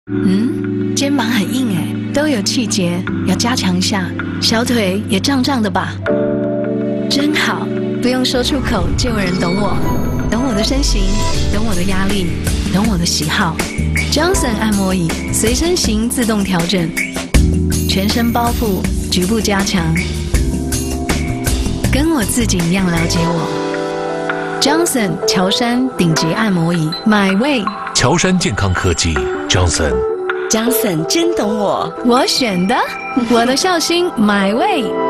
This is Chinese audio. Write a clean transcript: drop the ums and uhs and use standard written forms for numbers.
肩膀很硬哎，都有气节，要加强一下。小腿也胀胀的吧？真好，不用说出口就有人懂我，懂我的身形，懂我的压力，懂我的喜好。Johnson 按摩椅随身型自动调整，全身包覆，局部加强，跟我自己一样了解我。Johnson 乔山顶级按摩椅My位， 乔山健康科技 Johnson 真懂我， 我选的，我的孝心My位。